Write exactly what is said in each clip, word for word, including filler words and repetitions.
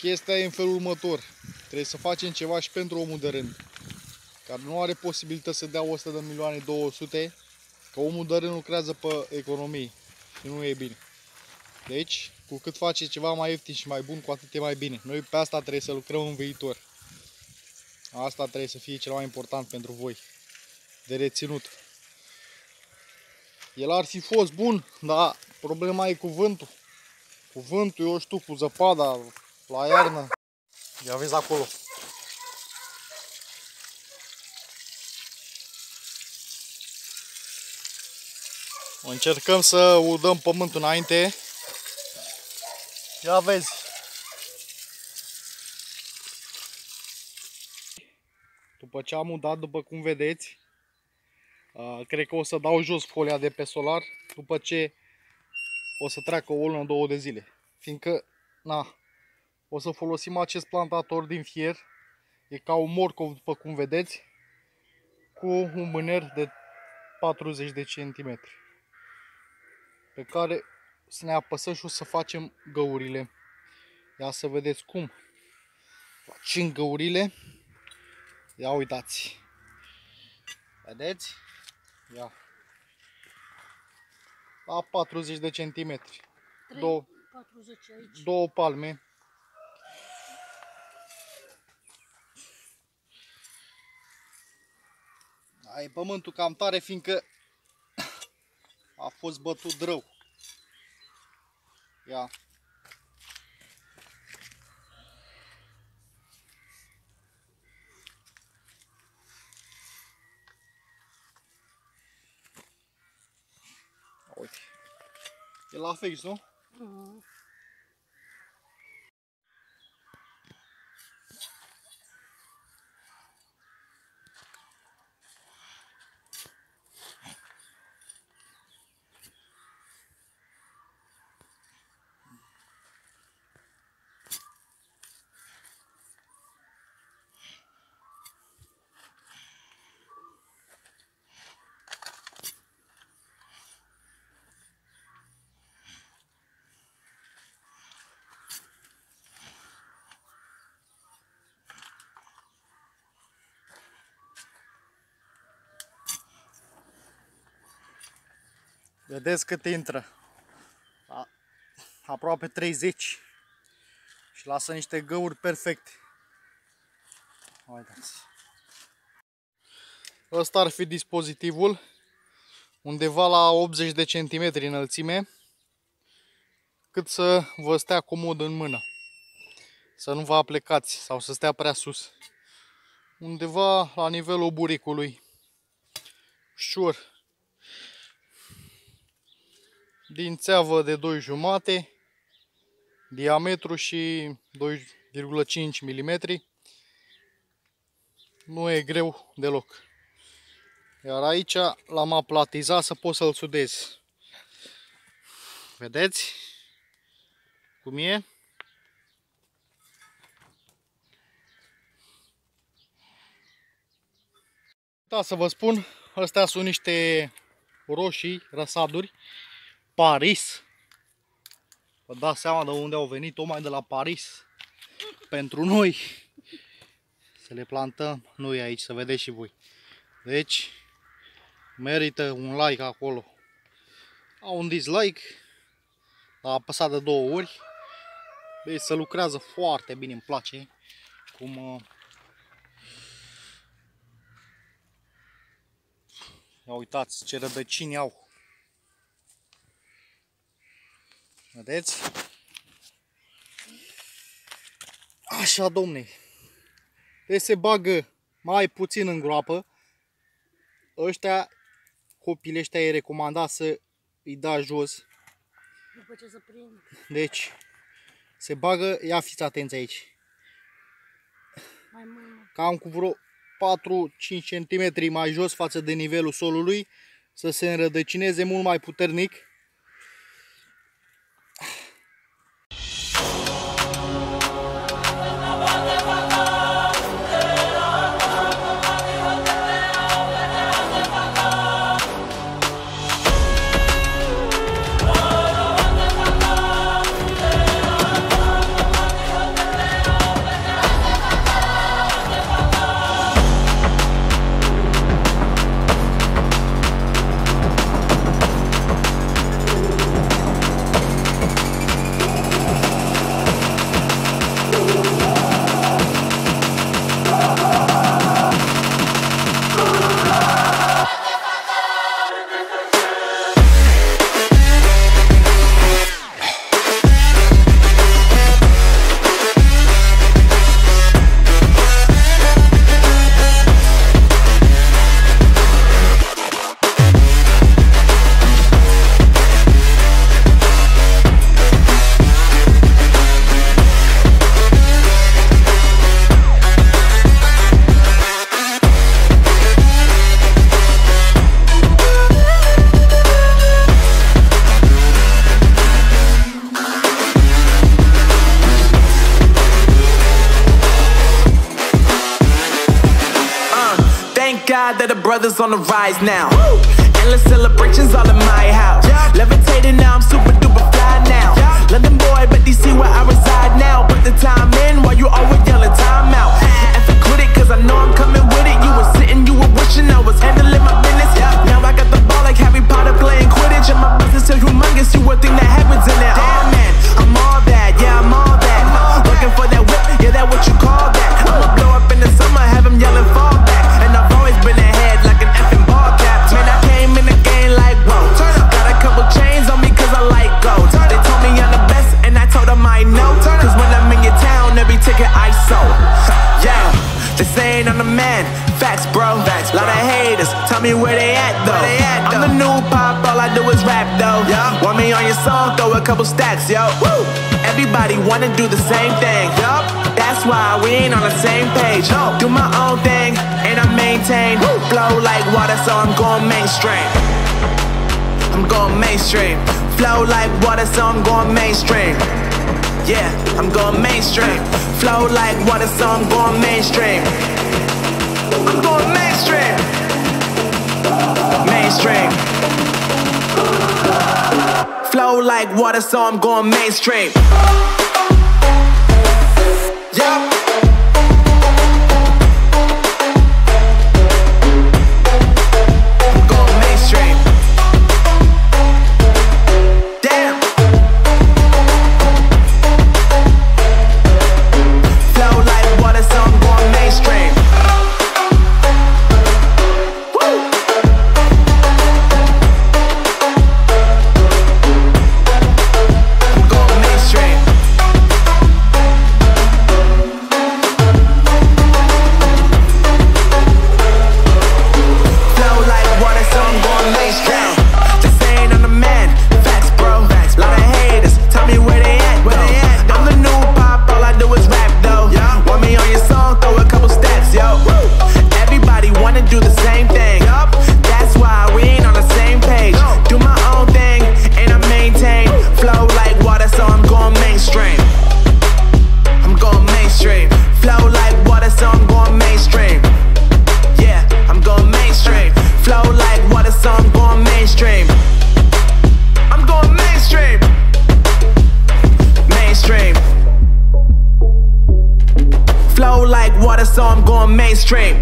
chestia e în felul următor. Trebuie să facem ceva și pentru omul de rând, care nu are posibilitate să dea o sută de milioane două sute, că omul de rând lucrează pe economie și nu e bine. Deci, cu cât face ceva mai ieftin și mai bun, cu atât e mai bine. Noi pe asta trebuie să lucrăm în viitor. Asta trebuie să fie cel mai important pentru voi, de reținut. El ar fi fost bun, dar problema e cu vântul. Cu vântul, eu știu, cu zăpada, la iarnă. Ia vezi acolo. Încercăm să udăm pământul înainte. Ia vezi. După ce am udat, după cum vedeți, cred că o să dau jos folia de pe solar după ce o să treacă o lună, două de zile. Fiindcă, na, o să folosim acest plantator din fier. E ca un morcov, după cum vedeți, cu un mâner de patruzeci de centimetri, pe care să ne apăsăm și o să facem găurile. Ia să vedeți cum facem găurile. Ia uitați. Vedeți? Ia. La patruzeci de centimetri. Două, patruzeci aici. Două palme. Ai pământul cam tare, fiindcă a fost bătut rău. Ia. Uite. E la fix, nu? Uh-huh. Vedeți cât intră. A, aproape treizeci. Și lasă niște găuri perfecte. Uitați. Ăsta ar fi dispozitivul. Undeva la optzeci de centimetri înălțime. Cât să vă stea comod în mână. Să nu vă aplecați sau să stea prea sus. Undeva la nivelul buricului. Ușor. Din țeavă de doi jumate, diametru și doi virgulă cinci milimetri. Nu e greu deloc. Iar aici l-am aplatizat să pot să-l sudez. Vedeți cum e? Da, să vă spun, astea sunt niște roșii, răsaduri. Paris. Vă dați seama de unde au venit, tocmai de la Paris. Pentru noi. Să le plantăm noi aici, să vedeți și voi. Deci, merită un like acolo. Au un dislike. L-a apăsat de două ori. Deci se lucrează foarte bine, îmi place. Cum... Ia uitați ce rădăcini au. Vedeți? Așa, domne. Deci se bagă mai puțin în groapă. Ăștia, copii ăștia, e recomandat să îi da jos. După ce se prind. Deci, se bagă, ia fiți atenți aici. Mai mult. Cam cu vreo patru cinci centimetri mai jos față de nivelul solului. Să se înrădăcineze mult mai puternic. brothers on the rise now. Woo! Endless celebrations all in my house. Yeah. Levitating now, I'm super duper fly now. Yeah. London boy, but D C where I reside now. Put the time in while you always yelling time out. And for quit it, cause I know I'm coming with it. You were sitting, you were wishing I was handling my business. Yeah. Now I got the ball like Harry Potter playing Quidditch. And my business so humongous, you would think that happens in there. Damn man, I'm all that, yeah, I'm all that. Looking for that whip, yeah, that what you call that. I'ma blow up in the summer, have him yelling fall back. And I've always been ahead like an effing ball cap. Man, I came in the game like, whoa. Got a couple chains on me cause I like gold. They told me I'm the best and I told them I know. Cause when I'm in your town, every ticket I sold. Yeah, they saying I'm the man. Facts, bro. Facts, lot of haters. Tell me where they at though. They at, though. I'm the new pop, all I do is rap though. Yeah. Want me on your song? Throw a couple stacks, yo. Woo. Everybody wanna do the same thing. Yup. That's why we ain't on the same page. No. Do my own thing and I maintain. Woo. Flow like water, so I'm going mainstream. I'm going mainstream. Flow like water, so I'm going mainstream. Yeah, I'm going mainstream. Flow like water, so I'm going mainstream. I'm going mainstream. Mainstream. Flow like water, so I'm going mainstream. Yup. I'm going mainstream. Damn. Flow like water, so I'm going mainstream. Flow like water, so I'm going mainstream.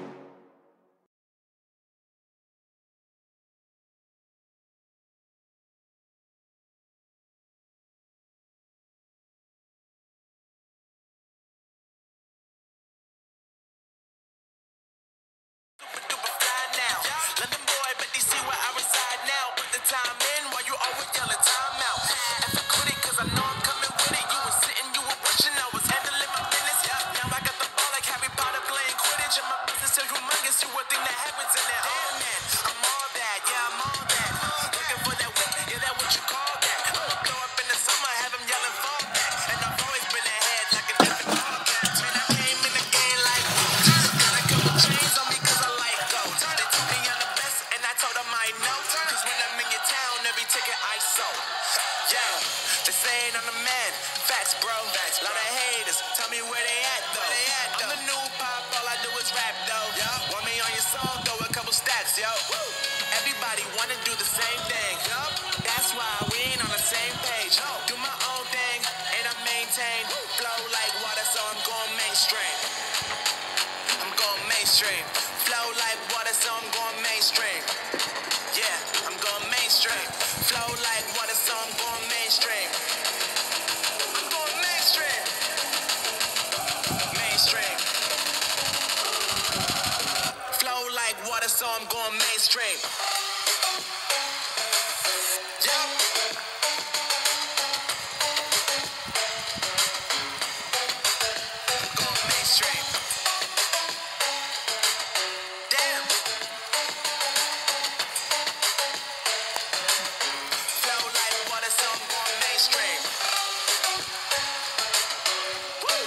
London boy, but D C where I reside now. Put the time in while you always yelling time out. And for quit it, cause I know I'm coming with it. You were sitting, you were wishing I was handling my business. Now I got the ball like Harry Potter playing Quidditch. And my business so humongous, you would think that happens in there. Damn man, I'm all that, yeah, I'm all that. Looking for that whip, yeah, that what you call that. I'ma blow up in the summer, have him yelling fall back. And I've always been ahead like an effing ball cap. Man, I came in the game like, got a couple chains on me cause I like gold. They told me I'm the best and I told them I know. Cause when I'm in your town, every ticket I sold. Yeah, they saying I'm the man. Facts, bro. Facts, lot of haters. Tell me where they at though. They at, though. I'm the new pop, all I do is rap though. Yeah. Want me on your song? Throw a couple stacks, yo. Woo. Everybody wanna do the same thing. Yup. That's why we ain't on the same page. No. Do my own thing and I maintain. Woo. Flow like water, so I'm going mainstream. I'm going mainstream. Flow like water, so I'm going mainstream. Yeah, I'm going mainstream. Flow like water, so I'm going mainstream. I'm going mainstream. Mainstream. Flow like water, so I'm going mainstream. Yup. I'm going mainstream. Damn. Flow like water, so I'm going mainstream. Woo.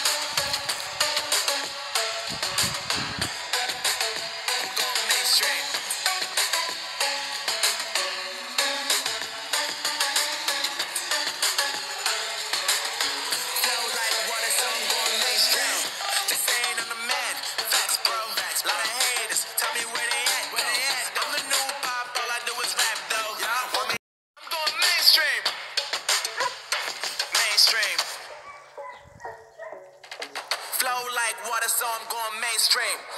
I'm going mainstream. mainstream. Flow like water, so I'm going mainstream.